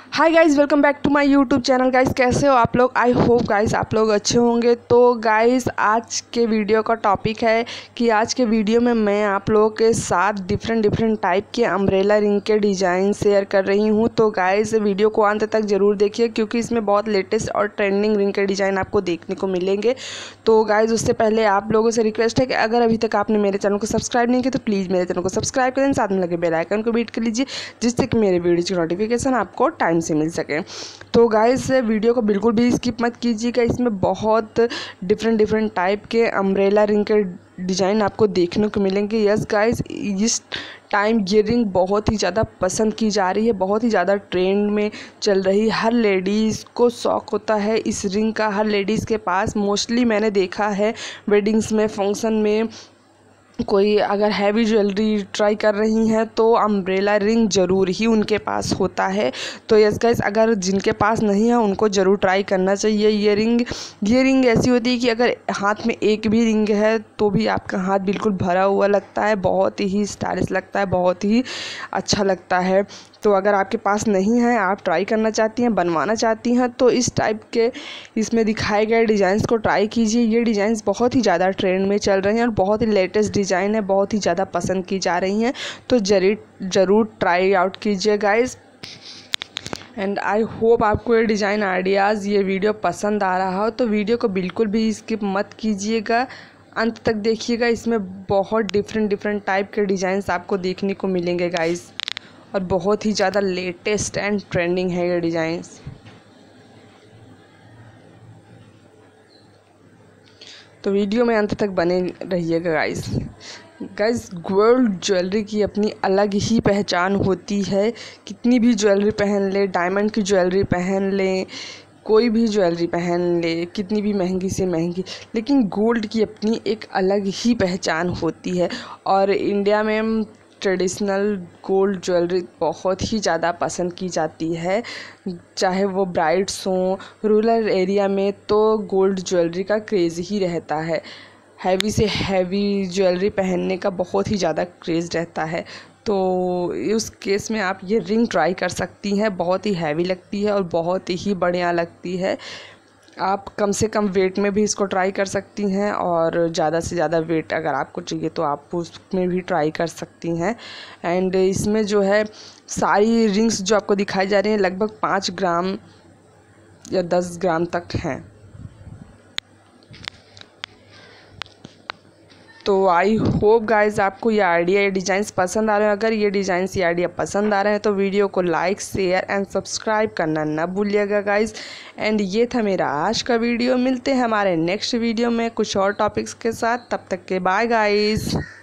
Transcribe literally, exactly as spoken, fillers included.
Hi guys, welcome back to my YouTube channel. Guys कैसे हो आप लोग? आई होप गाइज़ आप लोग अच्छे होंगे। तो गाइज़ आज के वीडियो का टॉपिक है कि आज के वीडियो में मैं आप लोगों के साथ डिफरेंट डिफरेंट टाइप के अम्ब्रेला रिंग के डिज़ाइन शेयर कर रही हूँ। तो गाइज़ वीडियो को अंत तक ज़रूर देखिए क्योंकि इसमें बहुत लेटेस्ट और ट्रेंडिंग रिंग के डिज़ाइन आपको देखने को मिलेंगे। तो गाइज़ उससे पहले आप लोगों से रिक्वेस्ट है कि अगर अभी तक आपने मेरे चैनल को सब्सक्राइब नहीं किया तो प्लीज़ मेरे चैनल को सब्सक्राइब करें, साथ में लगे बेल आइकन को बीट कर लीजिए जिससे कि मेरे वीडियो की नोटिफिकेशन आपको टाइम से मिल सके। तो गाइस वीडियो को बिल्कुल भी स्किप मत कीजिएगा। इसमें बहुत डिफरेंट डिफरेंट टाइप के अम्ब्रेला रिंग के डिज़ाइन आपको देखने को मिलेंगे। यस गाइस, इस टाइम ये रिंग बहुत ही ज़्यादा पसंद की जा रही है, बहुत ही ज़्यादा ट्रेंड में चल रही है। हर लेडीज़ को शौक़ होता है इस रिंग का, हर लेडीज़ के पास मोस्टली मैंने देखा है वेडिंग्स में, फंक्शन में कोई अगर हैवी ज्वेलरी ट्राई कर रही हैं तो अम्ब्रेला रिंग ज़रूर ही उनके पास होता है। तो यस गाइस, अगर जिनके पास नहीं है उनको ज़रूर ट्राई करना चाहिए। ये रिंग ये रिंग ऐसी होती है कि अगर हाथ में एक भी रिंग है तो भी आपका हाथ बिल्कुल भरा हुआ लगता है, बहुत ही स्टाइलिश लगता है, बहुत ही अच्छा लगता है। तो अगर आपके पास नहीं है, आप ट्राई करना चाहती हैं, बनवाना चाहती हैं, तो इस टाइप के इसमें दिखाए गए डिज़ाइंस को ट्राई कीजिए। ये डिज़ाइंस बहुत ही ज़्यादा ट्रेंड में चल रहे हैं और बहुत ही लेटेस्ट डिज़ाइन है, बहुत ही ज़्यादा पसंद की जा रही हैं। तो जरूर ज़रूर ट्राई आउट कीजिए गाइस। एंड आई होप आपको ये डिज़ाइन आइडियाज़, ये वीडियो पसंद आ रहा हो। तो वीडियो को बिल्कुल भी स्किप मत कीजिएगा, अंत तक देखिएगा। इसमें बहुत डिफरेंट डिफरेंट टाइप के डिज़ाइंस आपको देखने को मिलेंगे गाइस और बहुत ही ज़्यादा लेटेस्ट एंड ट्रेंडिंग है ये डिज़ाइंस। तो वीडियो में अंत तक बने रहिएगा गाइस। गाइस गोल्ड ज्वेलरी की अपनी अलग ही पहचान होती है। कितनी भी ज्वेलरी पहन ले, डायमंड की ज्वेलरी पहन लें, कोई भी ज्वेलरी पहन ले, कितनी भी महंगी से महंगी, लेकिन गोल्ड की अपनी एक अलग ही पहचान होती है। और इंडिया में ट्रेडिशनल गोल्ड ज्वेलरी बहुत ही ज़्यादा पसंद की जाती है, चाहे वो ब्राइड्स हों, रूरल एरिया में तो गोल्ड ज्वेलरी का क्रेज़ ही रहता है। हैवी से हैवी ज्वेलरी पहनने का बहुत ही ज़्यादा क्रेज़ रहता है। तो उस केस में आप ये रिंग ट्राई कर सकती हैं, बहुत ही हैवी लगती है और बहुत ही बढ़िया लगती है। आप कम से कम वेट में भी इसको ट्राई कर सकती हैं और ज़्यादा से ज़्यादा वेट अगर आपको चाहिए तो आप उसमें भी ट्राई कर सकती हैं। एंड इसमें जो है सारी रिंग्स जो आपको दिखाई जा रही हैं लगभग पाँच ग्राम या दस ग्राम तक हैं। तो आई होप गाइज आपको ये आइडिया, ये डिज़ाइंस पसंद आ रहे हैं। अगर ये डिज़ाइंस, ये आइडिया पसंद आ रहे हैं तो वीडियो को लाइक, शेयर एंड सब्सक्राइब करना ना भूलिएगा गाइज। एंड ये था मेरा आज का वीडियो। मिलते हैं हमारे नेक्स्ट वीडियो में कुछ और टॉपिक्स के साथ। तब तक के बाय गाइज।